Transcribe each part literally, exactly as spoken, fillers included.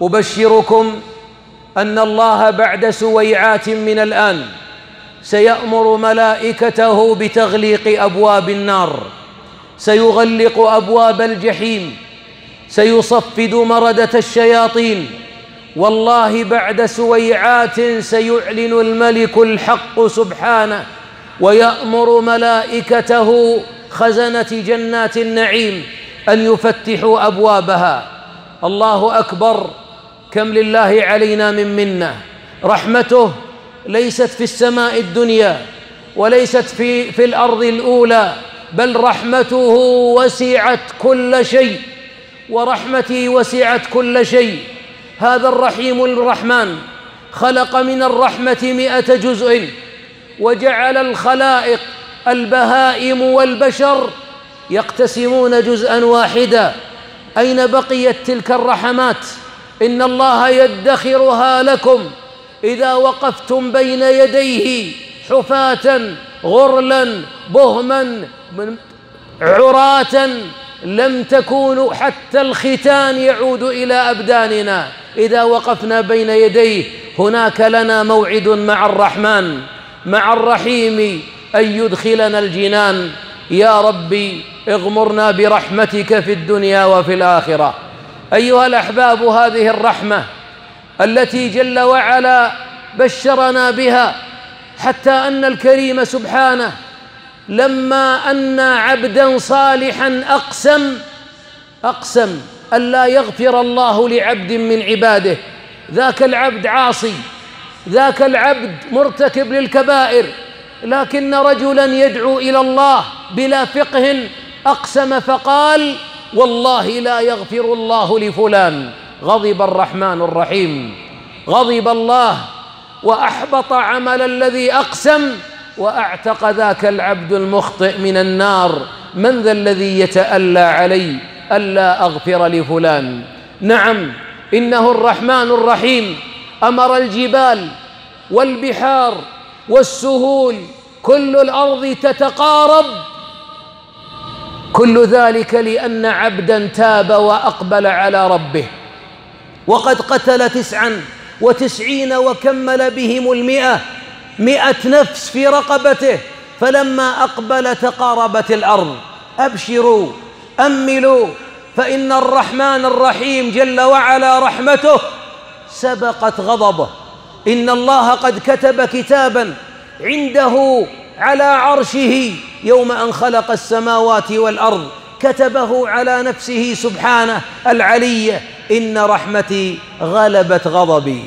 أبشركم أن الله بعد سويعات من الآن سيأمر ملائكته بتغليق أبواب النار، سيغلق أبواب الجحيم، سيصفد مردة الشياطين. والله بعد سويعات سيعلن الملك الحق سبحانه ويأمر ملائكته خزنة جنات النعيم أن يفتحوا أبوابها. الله أكبر، كم لله علينا من منة. رحمته ليست في السماء الدنيا وليست في, في الأرض الأولى، بل رحمته وسعت كل شيء، ورحمتي وسعت كل شيء. هذا الرحيم الرحمن خلق من الرحمة مئة جزء، وجعل الخلائق البهائم والبشر يقتسمون جزءا واحدا. أين بقيت تلك الرحمات؟ إن الله يدخرها لكم إذا وقفتم بين يديه حفاة غرلا بهما عراة، لم تكونوا حتى الختان يعود إلى أبداننا. إذا وقفنا بين يديه هناك لنا موعد مع الرحمن مع الرحيم أن يدخلنا الجنان. يا ربي اغمرنا برحمتك في الدنيا وفي الآخرة. أيها الأحباب، هذه الرحمة التي جل وعلا بشرنا بها، حتى أن الكريم سبحانه لما أن عبدا صالحا أقسم أقسم أن لا يغفر الله لعبد من عباده. ذاك العبد عاصي، ذاك العبد مرتكب للكبائر، لكن رجلا يدعو إلى الله بلا فقه أقسم فقال والله لا يغفر الله لفلان. غضب الرحمن الرحيم، غضب الله وأحبط عمل الذي أقسم، وأعتق ذاك العبد المخطئ من النار. من ذا الذي يتألى علي ألا أغفر لفلان؟ نعم، إنه الرحمن الرحيم أمر الجبال والبحار والسهول كل الأرض تتقارب، كل ذلك لأن عبدا تاب وأقبل على ربه، وقد قتل تسعا وتسعين وكمل بهم المئة، مئة نفس في رقبته، فلما أقبل تقاربت الأرض. أبشروا أملوا، فإن الرحمن الرحيم جل وعلا رحمته سبقت غضبه. إن الله قد كتب كتابا عنده على عرشه يوم أن خلق السماوات والأرض، كتبه على نفسه سبحانه العلية: إن رحمتي غلبت غضبي.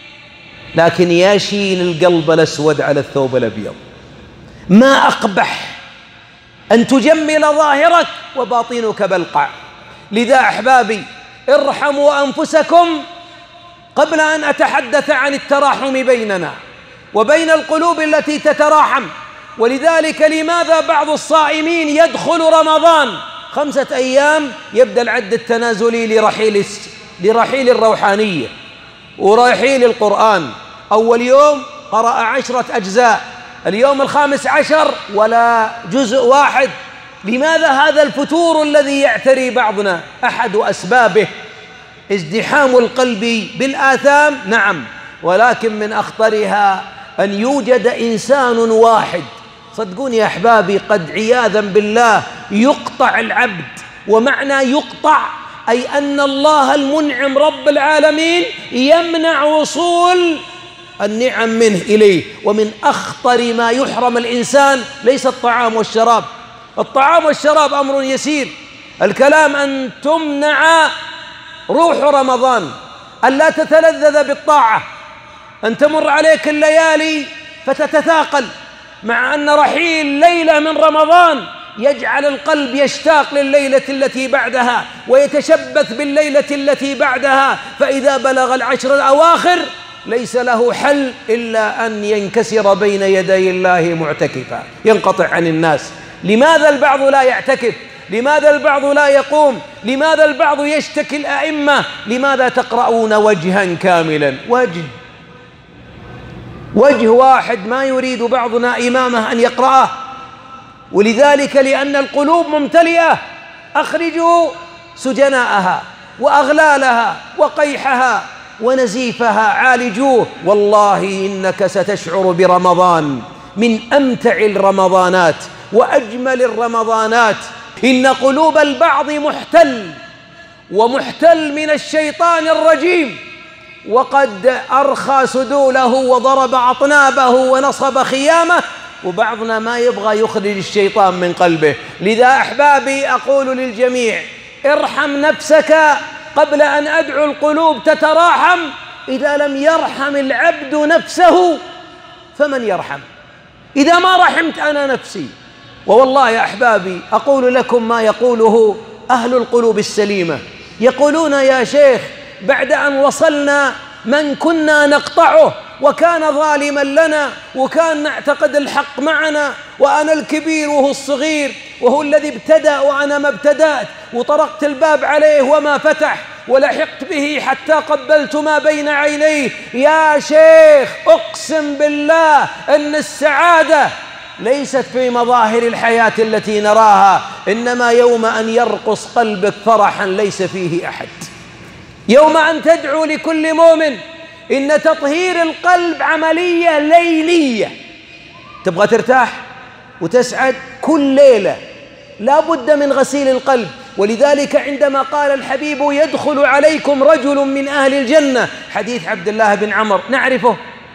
لكن يا شين القلب الأسود على الثوب الأبيض، ما أقبح أن تجمل ظاهرك وباطنك بلقع. لذا أحبابي ارحموا أنفسكم قبل أن أتحدث عن التراحم بيننا وبين القلوب التي تتراحم. ولذلك لماذا بعض الصائمين يدخل رمضان خمسة أيام يبدأ العد التنازلي لرحيل لرحيل الروحانية ورحيل القرآن؟ أول يوم قرأ عشرة أجزاء، اليوم الخامس عشر ولا جزء واحد. لماذا هذا الفتور الذي يعتري بعضنا؟ أحد أسبابه ازدحام القلب بالآثام، نعم، ولكن من أخطرها أن يوجد إنسان واحد، صدقوني يا أحبابي، قد عياذا بالله يقطع العبد. ومعنى يقطع أي أن الله المنعم رب العالمين يمنع وصول النعم منه إليه. ومن أخطر ما يحرم الإنسان ليس الطعام والشراب، الطعام والشراب أمر يسير، الكلام أن تمنع روح رمضان، أن لا تتلذذ بالطاعة، أن تمر عليك الليالي فتتثاقل، مع أن رحيل ليلة من رمضان يجعل القلب يشتاق لليلة التي بعدها ويتشبث بالليلة التي بعدها. فإذا بلغ العشر الأواخر ليس له حل إلا أن ينكسر بين يدي الله معتكفا، ينقطع عن الناس. لماذا البعض لا يعتكف؟ لماذا البعض لا يقوم؟ لماذا البعض يشتكي الأئمة؟ لماذا تقرؤون وجها كاملا؟ وجه وجه واحد ما يريد بعضنا إمامه أن يقرأه. ولذلك لأن القلوب ممتلئة أخرجوا سجناءها. وأغلالها وقيحها ونزيفها عالجوه. والله إنك ستشعر برمضان من أمتع الرمضانات وأجمل الرمضانات. إن قلوب البعض محتل ومحتل من الشيطان الرجيم، وقد أرخى سدوله وضرب أطنابه ونصب خيامه، وبعضنا ما يبغى يخرج الشيطان من قلبه. لذا أحبابي أقول للجميع: ارحم نفسك قبل أن أدعو القلوب تتراحم. إذا لم يرحم العبد نفسه فمن يرحم؟ إذا ما رحمت أنا نفسي. ووالله يا أحبابي أقول لكم ما يقوله أهل القلوب السليمة، يقولون: يا شيخ، بعد أن وصلنا من كنا نقطعه وكان ظالما لنا وكان نعتقد الحق معنا، وأنا الكبير وهو الصغير، وهو الذي ابتدأ وأنا ما ابتدأت، وطرقت الباب عليه وما فتح، ولحقت به حتى قبلت ما بين عينيه. يا شيخ، أقسم بالله أن السعادة ليست في مظاهر الحياة التي نراها، إنما يوم أن يرقص قلبك فرحا ليس فيه أحد، يوم أن تدعو لكل مؤمن. إن تطهير القلب عملية ليلية. تبغى ترتاح وتسعد كل ليلة لا بد من غسيل القلب. ولذلك عندما قال الحبيب: يدخل عليكم رجل من أهل الجنة، حديث عبد الله بن عمر نعرفه،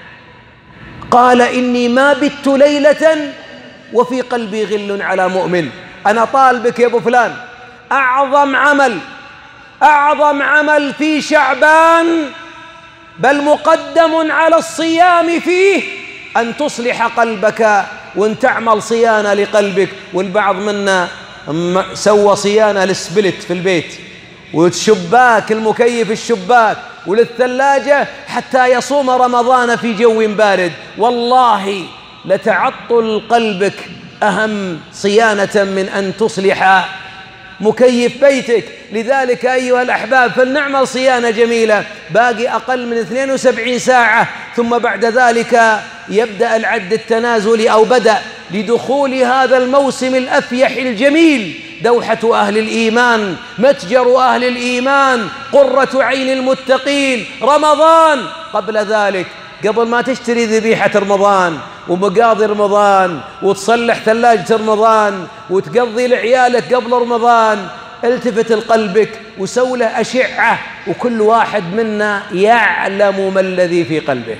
قال: إني ما بت ليلة وفي قلبي غل على مؤمن. أنا طالبك يا أبو فلان، أعظم عمل أعظم عمل في شعبان، بل مقدم على الصيام فيه، أن تصلح قلبك وأن تعمل صيانة لقلبك. والبعض منا سوى صيانة للسبلت في البيت، والشباك المكيف الشباك، وللثلاجة، حتى يصوم رمضان في جو بارد. والله لتعطل قلبك أهم صيانة من أن تصلح مكيف بيتك. لذلك أيها الأحباب فلنعمل صيانة جميلة. باقي أقل من اثنين وسبعين ساعة، ثم بعد ذلك يبدأ العد التنازلي أو بدأ لدخول هذا الموسم الأفيح الجميل، دوحة أهل الإيمان، متجر أهل الإيمان، قرة عين المتقين، رمضان. قبل ذلك، قبل ما تشتري ذبيحة رمضان ومقاضي رمضان وتصلح ثلاجة رمضان وتقضي لعيالك قبل رمضان، التفت لقلبك وسوي له أشعة، وكل واحد منا يعلم ما الذي في قلبه.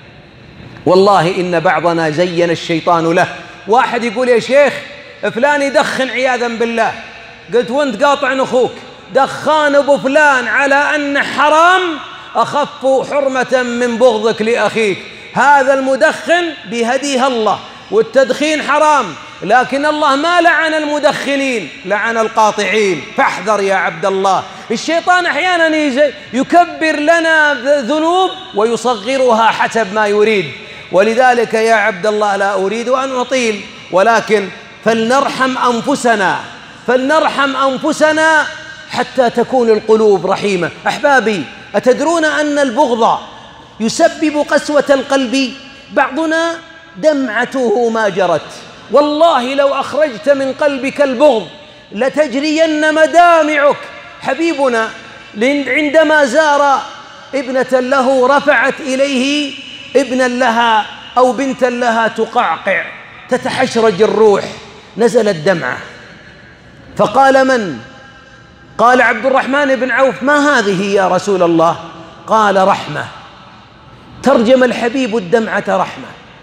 والله إن بعضنا زين الشيطان له. واحد يقول: يا شيخ، فلان يدخن عياذا بالله. قلت: وانت قاطع أخوك؟ دخان أبو فلان على أن حرام أخف حرمة من بغضك لأخيك. هذا المدخن بهديها الله، والتدخين حرام، لكن الله ما لعن المدخنين، لعن القاطعين. فاحذر يا عبد الله. الشيطان أحيانا يكبر لنا ذنوب ويصغرها حسب ما يريد. ولذلك يا عبد الله لا أريد أن أطيل، ولكن فلنرحم أنفسنا فلنرحم أنفسنا حتى تكون القلوب رحيمة. أحبابي، أتدرون أن البغض يسبب قسوة القلب؟ بعضنا دمعته ما جرت. والله لو أخرجت من قلبك البغض لتجرين مدامعك. حبيبنا عندما زار ابنة له رفعت إليه ابنا لها أو بنتا لها تقعقع تتحشرج الروح، نزلت دمعة، فقال: من؟ قال: عبد الرحمن بن عوف. ما هذه يا رسول الله؟ قال: رحمة. ترجم الحبيب الدمعة رحمة.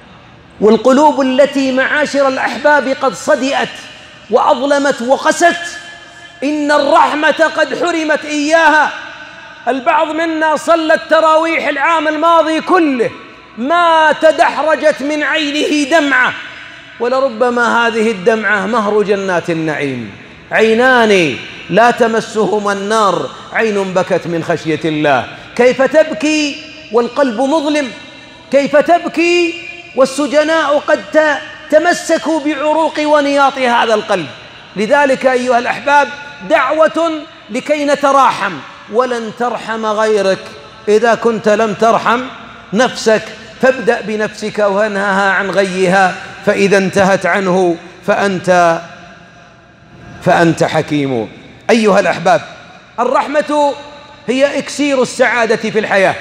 والقلوب التي معاشر الأحباب قد صدئت وأظلمت وقست، إن الرحمة قد حرمت إياها. البعض منا صلى التراويح العام الماضي كله ما تدحرجت من عينه دمعة، ولربما هذه الدمعة مهر جنات النعيم. عينان لا تمسهما النار، عين بكت من خشية الله. كيف تبكي والقلب مظلم؟ كيف تبكي والسجناء قد تمسكوا بعروق ونياط هذا القلب؟ لذلك أيها الأحباب دعوة لكي نتراحم. ولن ترحم غيرك إذا كنت لم ترحم نفسك، فابدأ بنفسك وانهها عن غيها، فإذا انتهت عنه فأنت فأنت حكيم. أيها الأحباب، الرحمة هي إكسير السعادة في الحياة،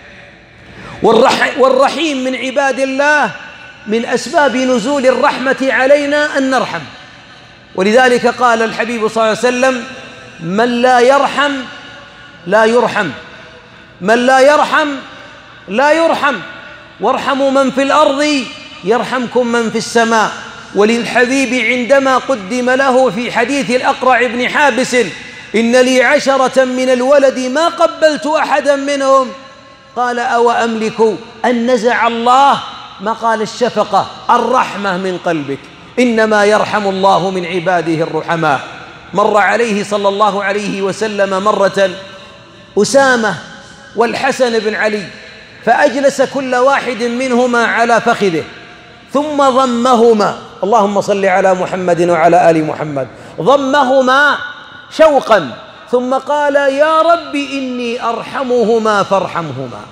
والرحيم من عباد الله من أسباب نزول الرحمة علينا أن نرحم. ولذلك قال الحبيب صلى الله عليه وسلم: من لا يرحم لا يرحم، من لا يرحم لا يرحم، وارحموا من في الأرض يرحمكم من في السماء. وللحبيب عندما قدم له في حديث الأقرع بن حابس: إن لي عشرة من الولد ما قبلت أحدا منهم، قال: أو أملك أن نزع الله، ما قال الشفقة، الرحمة من قلبك. إنما يرحم الله من عباده الرحماء. مر عليه صلى الله عليه وسلم مرة أسامة والحسن بن علي، فأجلس كل واحد منهما على فخذه ثم ضمهما، اللهم صل على محمد وعلى آل محمد، ضمهما شوقا، ثم قال: يا رب إني أرحمهما فارحمهما.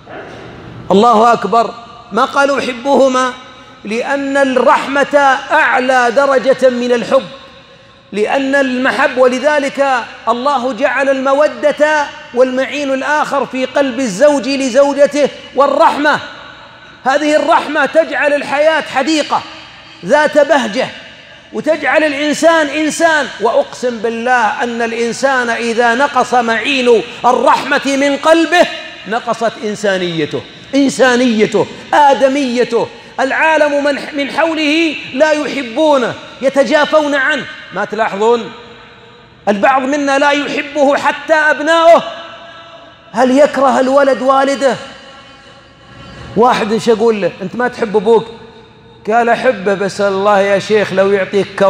الله أكبر. ما قالوا أحبهما، لأن الرحمة أعلى درجة من الحب، لأن المحب، ولذلك الله جعل المودة والمعين الآخر في قلب الزوج لزوجته، والرحمة، هذه الرحمة تجعل الحياة حديقة ذات بهجة، وتجعل الإنسان إنسان. وأقسم بالله أن الإنسان إذا نقص معين الرحمة من قلبه نقصت إنسانيته، إنسانيته، آدميته. العالم من من حوله لا يحبونه، يتجافون عنه. ما تلاحظون البعض منا لا يحبه حتى أبناؤه؟ هل يكره الولد والده؟ واحد ايش يقول له: أنت ما تحب أبوك؟ قال: أحبه، بس الله يا شيخ لو يعطيك كف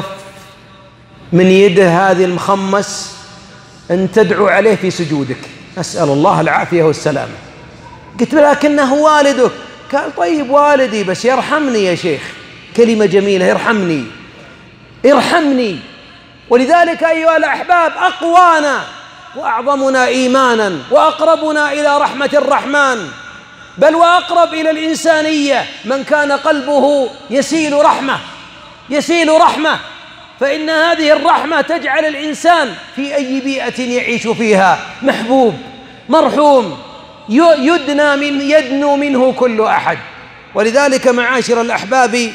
من يده هذه المخمس أن تدعو عليه في سجودك. أسأل الله العافية والسلامة. قلت له: لكنه والدك. قال: طيب والدي، بس يرحمني يا شيخ. كلمة جميلة، يرحمني، ارحمني. ولذلك أيها الأحباب، أقوانا وأعظمنا إيمانا وأقربنا إلى رحمة الرحمن، بل وأقرب إلى الإنسانية، من كان قلبه يسيل رحمة، يسيل رحمة، فإن هذه الرحمة تجعل الإنسان في أي بيئة يعيش فيها محبوب مرحوم، يدنى من يدنو منه كل أحد. ولذلك معاشر الأحباب،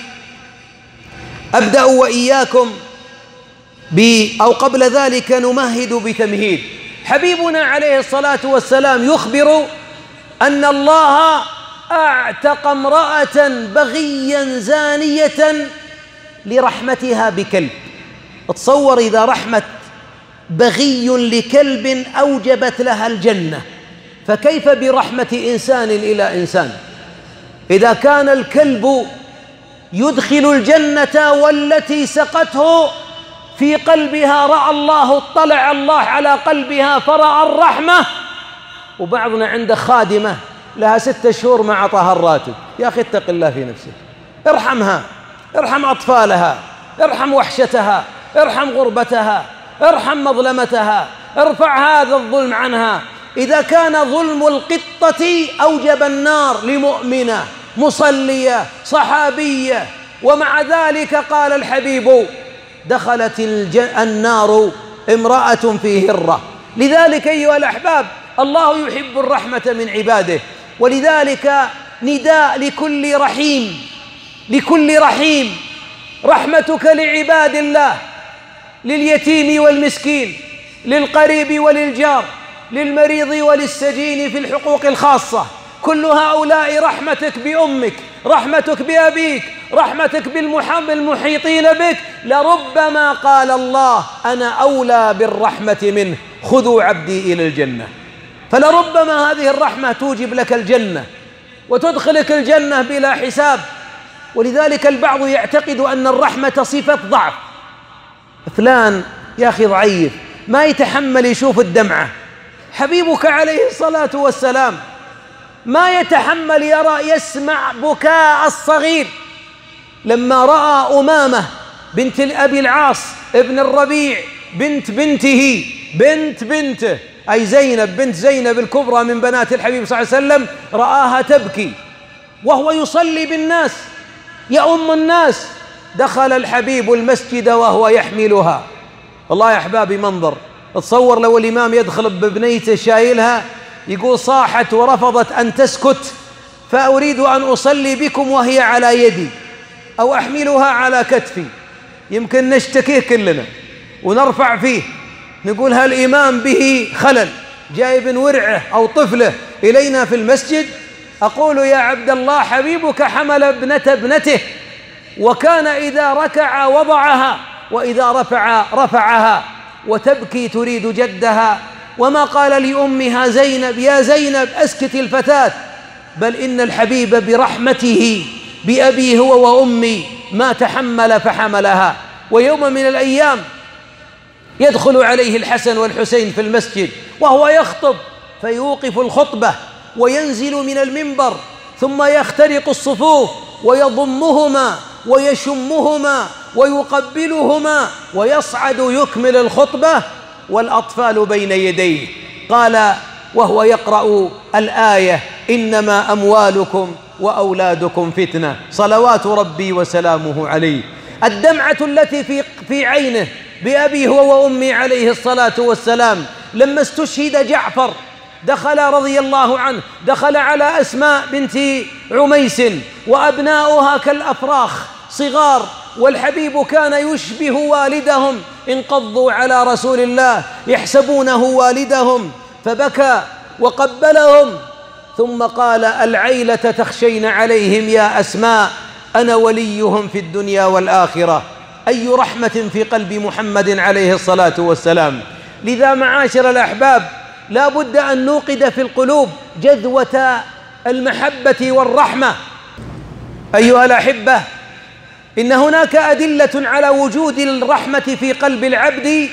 أبدأ وإياكم ب أو قبل ذلك نمهد بتمهيد. حبيبنا عليه الصلاة والسلام يخبر أن الله أعتق امرأة بغيا زانية لرحمتها بكلب. تصور إذا رحمة بغي لكلب أوجبت لها الجنة، فكيف برحمة إنسان إلى إنسان؟ إذا كان الكلب يدخل الجنة والتي سقته في قلبها رأى الله، اطلع الله على قلبها فرأى الرحمة. وبعضنا عنده خادمة لها ستة شهور ما أعطاها الراتب. يا أخي اتق الله في نفسك، ارحمها، ارحم أطفالها، ارحم وحشتها، ارحم غربتها، ارحم مظلمتها، ارفع هذا الظلم عنها. إذا كان ظلم القطة أوجب النار لمؤمنة مصلية صحابية، ومع ذلك قال الحبيب: دخلت النار امرأة في هرة. لذلك أيها الأحباب، الله يحب الرحمة من عباده، ولذلك نداء لكل رحيم، لكل رحيم: رحمتك لعباد الله، لليتيم والمسكين، للقريب وللجار، للمريض وللسجين في الحقوق الخاصة. كل هؤلاء رحمتك بأمك، رحمتك بأبيك، رحمتك بالمحيطين بك. لربما قال الله: أنا أولى بالرحمة منه، خذوا عبدي إلى الجنة. فلربما هذه الرحمة توجب لك الجنة وتدخلك الجنة بلا حساب. ولذلك البعض يعتقد أن الرحمة صفة ضعف. فلان يا أخي ضعيف، ما يتحمل يشوف الدمعة. حبيبك عليه الصلاة والسلام ما يتحمل يرى يسمع بكاء الصغير. لما رأى أمامة بنت أبي العاص ابن الربيع بنت بنته بنت بنته أي زينب بنت زينب الكبرى من بنات الحبيب صلى الله عليه وسلم، رآها تبكي وهو يصلي بالناس يؤم الناس، دخل الحبيب المسجد وهو يحملها. والله يا أحبابي منظر تصور لو الإمام يدخل ببنيته شايلها، يقول صاحت ورفضت أن تسكت فأريد أن أصلي بكم وهي على يدي أو أحملها على كتفي، يمكن نشتكيه كلنا ونرفع فيه، نقول هالإمام به خلل، جايب ورعه أو طفله إلينا في المسجد. أقول يا عبد الله حبيبك حمل ابنة ابنته، وكان إذا ركع وضعها وإذا رفع رفعها، وتبكي تريد جدها، وما قال لأمها زينب يا زينب أسكت الفتاة، بل إن الحبيب برحمته بأبي هو وأمي ما تحمل فحملها. ويوم من الأيام يدخل عليه الحسن والحسين في المسجد وهو يخطب، فيوقف الخطبة وينزل من المنبر ثم يخترق الصفوف ويضمهما ويشمهما ويقبلهما ويصعد يكمل الخطبة والأطفال بين يديه. قال وهو يقرأ الآية إنما أموالكم وأولادكم فتنة، صلوات ربي وسلامه عليه. الدمعة التي في في عينه بأبي هو وأمي عليه الصلاة والسلام لما استشهد جعفر، دخل رضي الله عنه دخل على أسماء بنت عميس وأبناؤها كالأفراخ صغار، والحبيب كان يشبه والدهم، انقضوا على رسول الله يحسبونه والدهم، فبكى وقبلهم ثم قال العيلة تخشين عليهم يا أسماء أنا وليهم في الدنيا والآخرة. أي رحمة في قلب محمد عليه الصلاة والسلام. لذا معاشر الأحباب لا بد أن نوقد في القلوب جذوة المحبة والرحمة. أيها الأحبة، إن هناك أدلة على وجود الرحمة في قلب العبد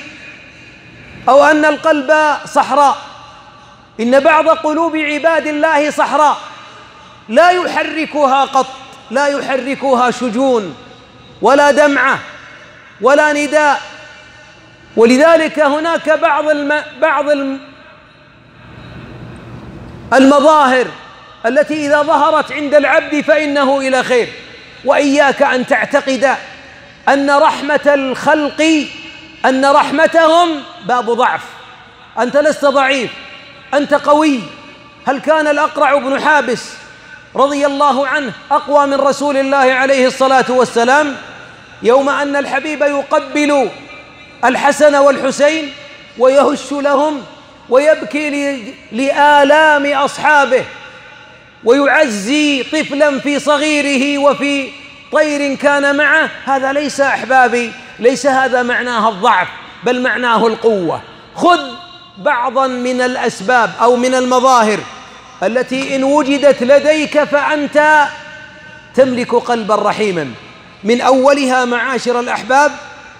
أو أن القلب صحراء. إن بعض قلوب عباد الله صحراء لا يحركها قط، لا يحركها شجون ولا دمعة ولا نداء. ولذلك هناك بعض الم... بعض الم... المظاهر التي إذا ظهرت عند العبد فإنه إلى خير. وإياك أن تعتقد أن رحمة الخلق أن رحمتهم باب ضعف. أنت لست ضعيف، أنت قوي. هل كان الأقرع بن حابس رضي الله عنه أقوى من رسول الله عليه الصلاة والسلام؟ يوم أن الحبيب يقبل الحسن والحسين ويهش لهم ويبكي لآلام أصحابه ويعزي طفلا في صغيره وفي طير كان معه، هذا ليس أحبابي، ليس هذا معناه الضعف، بل معناه القوة. خذ بعضا من الأسباب أو من المظاهر التي إن وجدت لديك فأنت تملك قلبا رحيما. من أولها معاشر الأحباب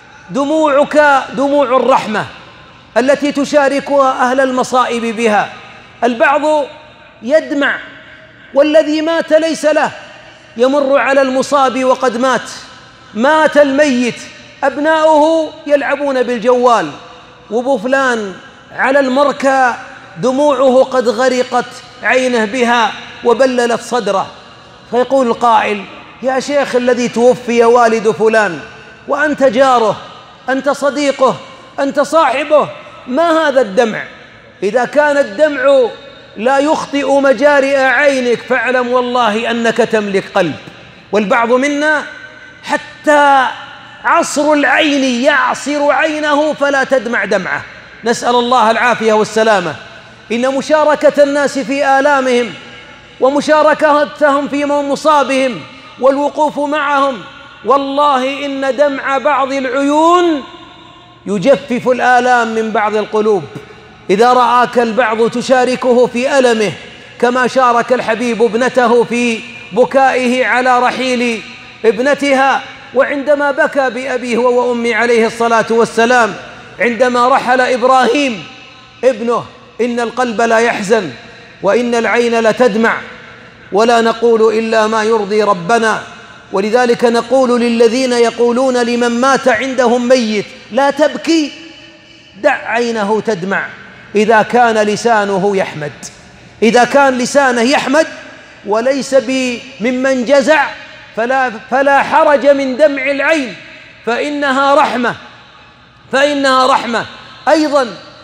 دموعك دموع الرحمة التي تشاركها أهل المصائب بها. البعض يدمع والذي مات ليس له، يمر على المصاب وقد مات، مات الميت، أبناؤه يلعبون بالجوال، وابو فلان على المركى دموعه قد غرقت عينه بها وبللت صدره. فيقول القائل يا شيخ الذي توفي والد فلان وأنت جاره، أنت صديقه، أنت صاحبه، ما هذا الدمع؟ إذا كان الدمع لا يخطئ مجارئ عينك فاعلم والله أنك تملك قلب. والبعض منا حتى عصر العين يعصر عينه فلا تدمع دمعة، نسأل الله العافية والسلامة. إن مشاركة الناس في آلامهم ومشاركتهم في مصابهم والوقوف معهم، والله إن دمع بعض العيون يجفف الآلام من بعض القلوب. إذا رآك البعض تشاركه في ألمه كما شارك الحبيب ابنته في بكائه على رحيل ابنتها، وعندما بكى بأبيه وأمي عليه الصلاة والسلام عندما رحل إبراهيم ابنه، إن القلب لا يحزن وإن العين لتدمع، ولا نقول إلا ما يرضي ربنا. ولذلك نقول للذين يقولون لمن مات عندهم ميت لا تبكي، دع عينه تدمع إذا كان لسانه يحمد. إذا كان لسانه يحمد وليس ممن جزع فلا, فلا حرج من دمع العين، فإنها رحمة، فإنها رحمة. أيضا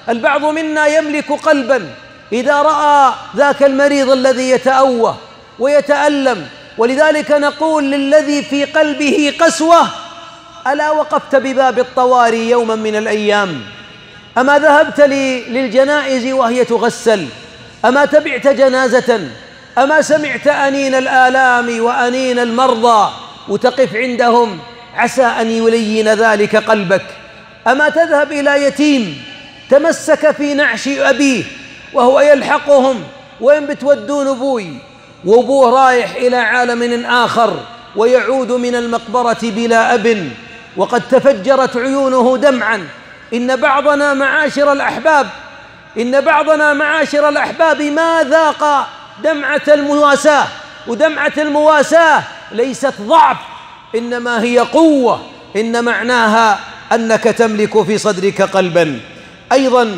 البعض منا يملك قلبا إذا رأى ذاك المريض الذي يتأوه ويتألم، ولذلك نقول للذي في قلبه قسوة: ألا وقفت بباب الطواري يوما من الأيام؟ أما ذهبت للجنائز وهي تغسل؟ أما تبعت جنازة؟ أما سمعت أنين الآلام وأنين المرضى وتقف عندهم عسى أن يلين ذلك قلبك؟ أما تذهب إلى يتيم تمسك في نعش أبيه وهو يلحقهم: وين بتودون أبوي؟ وأبوه رايح إلى عالم آخر ويعود من المقبرة بلا أب وقد تفجرت عيونه دمعا. إن بعضنا معاشر الأحباب إن بعضنا معاشر الأحباب ما ذاق دمعة المواساة، ودمعة المواساة ليست ضعف، إنما هي قوة، إن معناها أنك تملك في صدرك قلبا. أيضا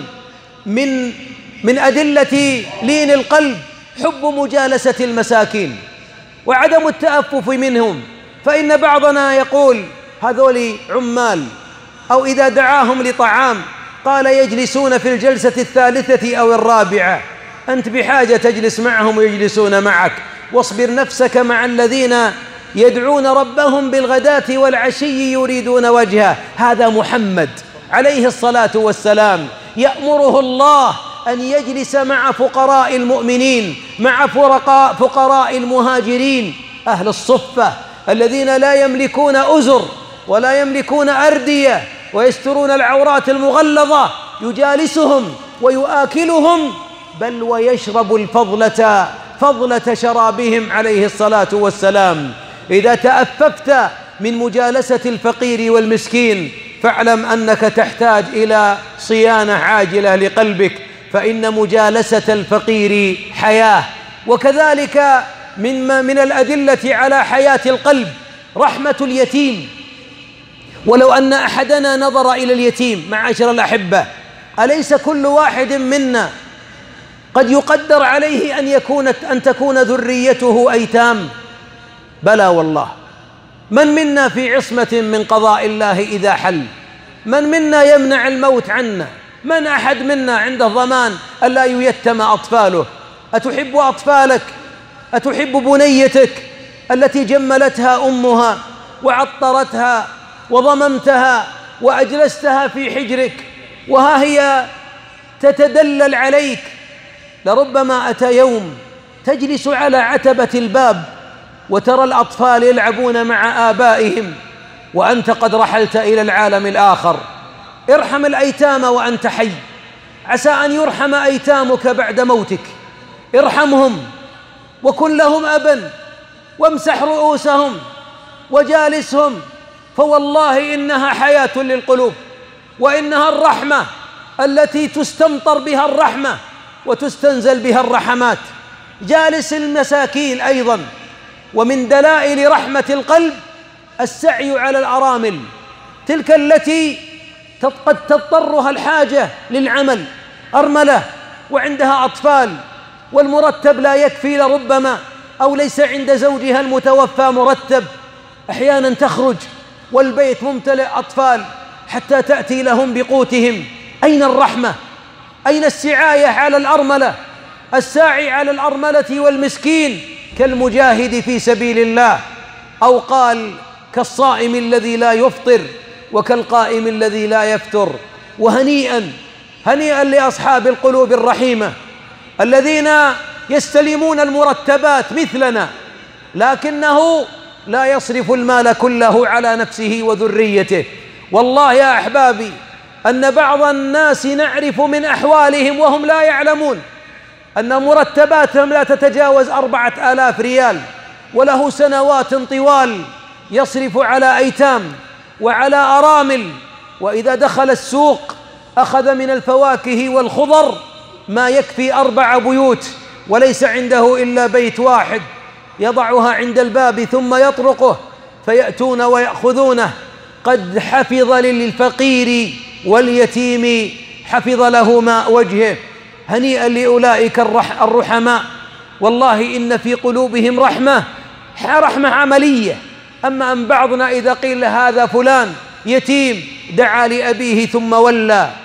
من من أدلة لين القلب حب مجالسة المساكين وعدم التأفف منهم، فإن بعضنا يقول: هذول عمال، أو إذا دعاهم لطعام قال يجلسون في الجلسة الثالثة أو الرابعة. أنت بحاجة تجلس معهم ويجلسون معك، واصبر نفسك مع الذين يدعون ربهم بالغداة والعشي يريدون وجهه. هذا محمد عليه الصلاة والسلام يأمره الله أن يجلس مع فقراء المؤمنين، مع فقراء المهاجرين، أهل الصفة الذين لا يملكون أزر ولا يملكون أردية ويسترون العورات المغلظة، يجالسهم ويؤكلهم، بل ويشرب الفضلة فضلة شرابهم عليه الصلاة والسلام. إذا تأففت من مجالسة الفقير والمسكين فاعلم أنك تحتاج إلى صيانة عاجلة لقلبك، فإن مجالسة الفقير حياة. وكذلك من من الأدلة على حياة القلب رحمة اليتيم. ولو أن أحدنا نظر إلى اليتيم، معاشر الأحبة، أليس كل واحد منا قد يقدر عليه أن يكون أن تكون ذريته أيتام؟ بلى والله. من منا في عصمة من قضاء الله إذا حل؟ من منا يمنع الموت عنا؟ من أحد منا عنده ضمان ألا ييتم أطفاله؟ أتحب أطفالك؟ أتحب بنيتك التي جملتها أمها وعطرتها وضممتها وأجلستها في حجرك وها هي تتدلل عليك؟ لربما أتى يوم تجلس على عتبة الباب وترى الأطفال يلعبون مع آبائهم وأنت قد رحلت إلى العالم الآخر. ارحم الأيتام وأنت حي، عسى أن يرحم أيتامك بعد موتك. ارحمهم وكن لهم أبا وامسح رؤوسهم وجالسهم، فوالله إنها حياة للقلوب، وإنها الرحمة التي تستمطر بها الرحمة وتستنزل بها الرحمات. جالس المساكين أيضا. ومن دلائل رحمة القلب السعي على الأرامل، تلك التي قد تضطرها الحاجة للعمل، أرملة وعندها أطفال والمرتب لا يكفي لربما، أو ليس عند زوجها المتوفى مرتب، أحيانا تخرج والبيت ممتلئ أطفال حتى تأتي لهم بقوتهم. أين الرحمة؟ أين السعاية على الأرملة؟ الساعي على الأرملة والمسكين كالمجاهد في سبيل الله، أو قال كالصائم الذي لا يفطر وكالقائم الذي لا يفتر. وهنيئا هنيئا لأصحاب القلوب الرحيمة الذين يستلمون المرتبات مثلنا، لكنه لا يصرف المال كله على نفسه وذريته. والله يا أحبابي أن بعض الناس نعرف من أحوالهم وهم لا يعلمون أن مرتباتهم لا تتجاوز أربعة آلاف ريال، وله سنوات طوال يصرف على أيتام وعلى أرامل، وإذا دخل السوق أخذ من الفواكه والخضر ما يكفي أربع بيوت، وليس عنده إلا بيت واحد يضعها عند الباب ثم يطرقه فيأتون ويأخذونه. قد حفظ للفقير واليتيم حفظ له ماء وجهه. هنيئا لأولئك الرحماء، والله إن في قلوبهم رحمة، رحمة عملية. أما أن بعضنا إذا قيل هذا فلان يتيم دعا لأبيه ثم ولى،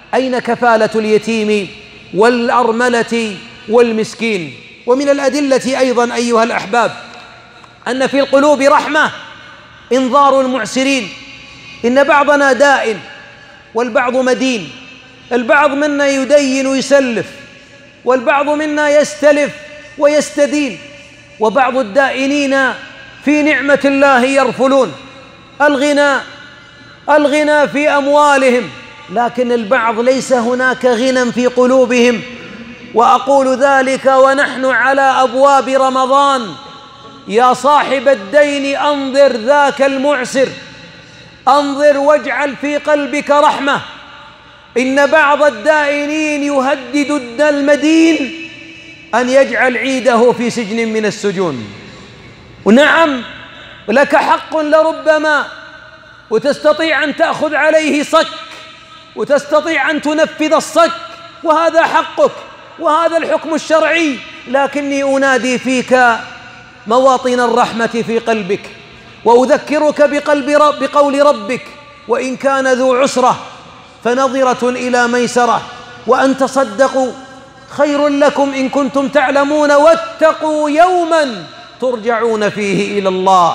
أين كفالة اليتيم والأرملة والمسكين؟ ومن الأدلة أيضا أيها الأحباب أن في القلوب رحمة، إنظار المعسرين. إن بعضنا دائن والبعض مدين، البعض منا يدين ويسلف، والبعض منا يستلف ويستدين، وبعض الدائنين في نعمة الله يرفلون. الغنى الغنى في أموالهم، لكن البعض ليس هناك غنى في قلوبهم. وأقول ذلك ونحن على أبواب رمضان. يا صاحب الدين أنظر ذاك المعسر، أنظر واجعل في قلبك رحمة. إن بعض الدائنين يهدد المدين أن يجعل عيده في سجن من السجون. ونعم لك حق لربما، وتستطيع أن تأخذ عليه صك، وتستطيع أن تنفذ الصك، وهذا حقك وهذا الحكم الشرعي، لكني أنادي فيك مواطن الرحمة في قلبك، وأذكرك بقلب رب بقول ربك: وإن كان ذو عسرة فنظرة إلى ميسرة وأن تصدقوا خير لكم إن كنتم تعلمون واتقوا يوما ترجعون فيه إلى الله.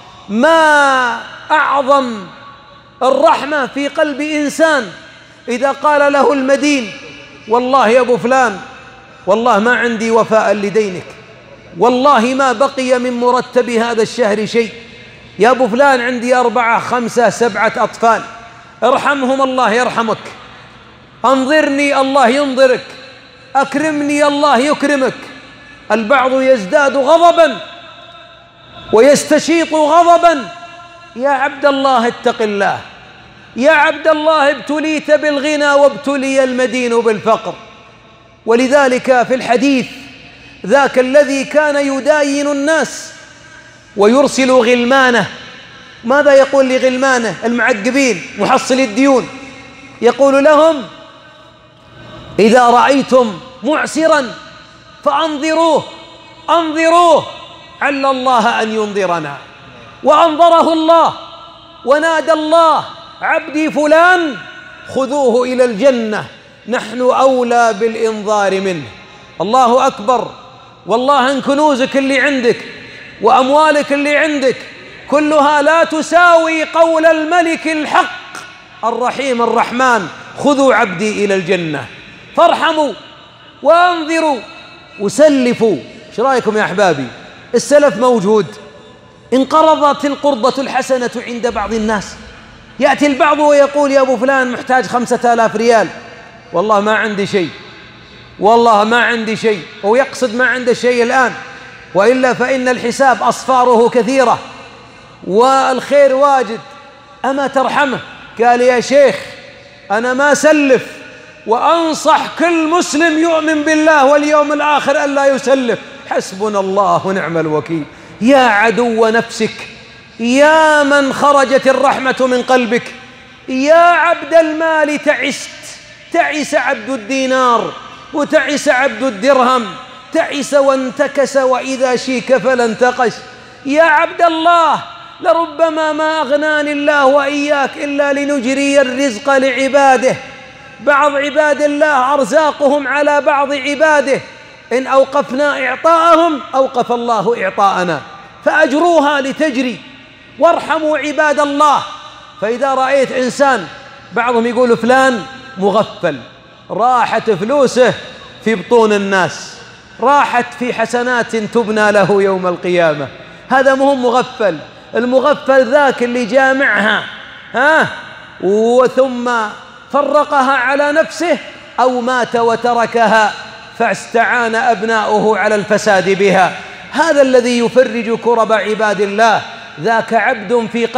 ما أعظم الرحمة في قلب إنسان إذا قال له المدين: والله يا أبو فلان، والله ما عندي وفاء لدينك، والله ما بقي من مرتب هذا الشهر شيء، يا أبو فلان عندي أربعة خمسة سبعة أطفال، ارحمهم الله يرحمك، أنظرني الله ينظرك، أكرمني الله يكرمك. البعض يزداد غضبا ويستشيط غضبا. يا عبد الله اتق الله، يا عبد الله ابتليت بالغنى وابتلي المدين بالفقر. ولذلك في الحديث: ذاك الذي كان يداين الناس ويرسل غلمانه. ماذا يقول لغلمانه المعقبين محصل الديون؟ يقول لهم: إذا رأيتم معسرا فأنظروه، أنظروه عل الله أن ينظرنا. وأنظره الله ونادى الله: عبدي فلان خذوه إلى الجنة، نحن أولى بالإنظار منه. الله أكبر. والله إن كنوزك اللي عندك وأموالك اللي عندك كلها لا تساوي قول الملك الحق الرحيم الرحمن: خذوا عبدي إلى الجنة. فارحموا وأنظروا وسلفوا. ايش رأيكم يا أحبابي؟ السلف موجود. انقرضت القرضة الحسنة عند بعض الناس. يأتي البعض ويقول: يا أبو فلان محتاج خمسة آلاف ريال، والله ما عندي شيء، والله ما عندي شيء، ويقصد ما عنده شيء الآن، وإلا فإن الحساب أصفاره كثيرة والخير واجد، أما ترحمه؟ قال: يا شيخ أنا ما سلف، وأنصح كل مسلم يؤمن بالله واليوم الآخر ألا يسلف. حسبنا الله ونعم الوكيل. يا عدو نفسك، يا من خرجت الرحمة من قلبك، يا عبد المال تعست، تعس عبد الدينار وتعس عبد الدرهم، تعس وانتكس وإذا شيك فلا انتقش. يا عبد الله، لربما ما أغناني الله وإياك إلا لنجري الرزق لعباده. بعض عباد الله أرزاقهم على بعض عباده، إن أوقفنا إعطاءهم أوقف الله إعطاءنا، فأجروها لتجري. وارحموا عباد الله. فإذا رأيت إنسان، بعضهم يقول فلان مغفل، راحت فلوسه في بطون الناس، راحت في حسنات تبنى له يوم القيامة، هذا مهم مغفل. المغفل ذاك اللي جامعها ها وثم فرقها على نفسه، أو مات وتركها فاستعان أبناؤه على الفساد بها. هذا الذي يفرج كرب عباد الله. ذاك عبد في